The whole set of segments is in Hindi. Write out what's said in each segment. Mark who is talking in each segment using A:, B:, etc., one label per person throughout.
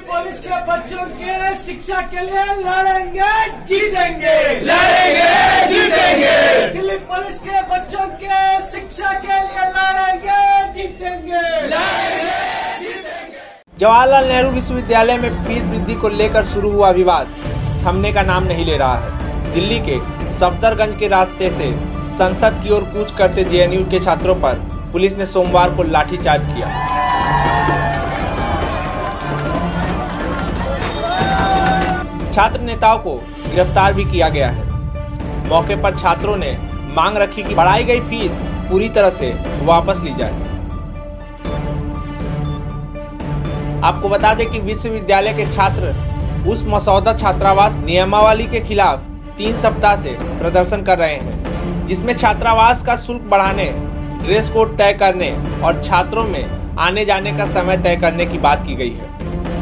A: पुलिस के बच्चों के शिक्षा के लिए लड़ेंगे जीतेंगे,
B: लड़ेंगे जीतेंगे।
A: दिल्ली पुलिस के बच्चों के शिक्षा के लिए लड़ेंगे जीतेंगे,
B: लड़ेंगे जीतेंगे।
C: जवाहरलाल नेहरू विश्वविद्यालय में फीस वृद्धि को लेकर शुरू हुआ विवाद थमने का नाम नहीं ले रहा है। दिल्ली के सफदरगंज के रास्ते से संसद की ओर कूच करते जेएनयू के छात्रों पर पुलिस ने सोमवार को लाठीचार्ज किया। छात्र नेताओं को गिरफ्तार भी किया गया है। मौके पर छात्रों ने मांग रखी कि बढ़ाई गई फीस पूरी तरह से वापस ली जाए। आपको बता दें कि विश्वविद्यालय के छात्र उस मसौदा छात्रावास नियमावली के खिलाफ 3 सप्ताह से प्रदर्शन कर रहे हैं, जिसमें छात्रावास का शुल्क बढ़ाने, ड्रेस कोड तय करने और छात्रों में आने जाने का समय तय करने की बात की गई है।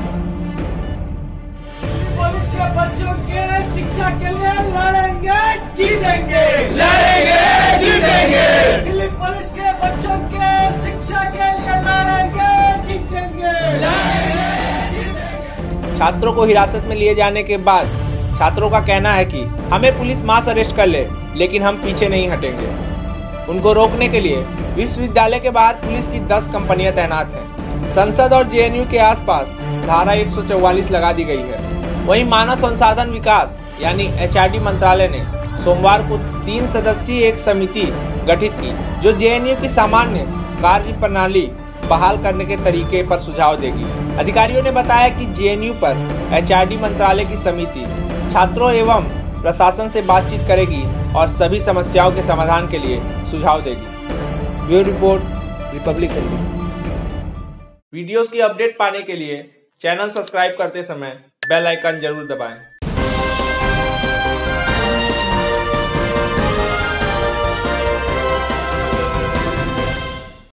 A: पुलिस के बच्चों के शिक्षा के लिए लड़ेंगे जीतेंगे,
B: लड़ेंगे जीतेंगे।
A: दिल्ली पुलिस के बच्चों के शिक्षा के लिए लड़ेंगे जीतेंगे,
B: लड़ेंगे जीतेंगे।
C: छात्रों को हिरासत में लिए जाने के बाद छात्रों का कहना है कि हमें पुलिस मास अरेस्ट कर ले, लेकिन हम पीछे नहीं हटेंगे। उनको रोकने के लिए विश्वविद्यालय के बाहर पुलिस की 10 कंपनियां तैनात हैं। संसद और जेएनयू के आसपास धारा 144 लगा दी गई है। वहीं मानव संसाधन विकास यानी एचआरडी मंत्रालय ने सोमवार को 3 सदस्यीय एक समिति गठित की, जो जेएनयू की सामान्य कार्य प्रणाली बहाल करने के तरीके पर सुझाव देगी। अधिकारियों ने बताया कि जेएनयू पर एचआरडी मंत्रालय की समिति छात्रों एवं प्रशासन से बातचीत करेगी और सभी समस्याओं के समाधान के लिए सुझाव देगी। Bureau report, republic news. Videos की अपडेट पाने के लिए चैनल सब्सक्राइब करते समय बेल आइकन जरूर दबाएं।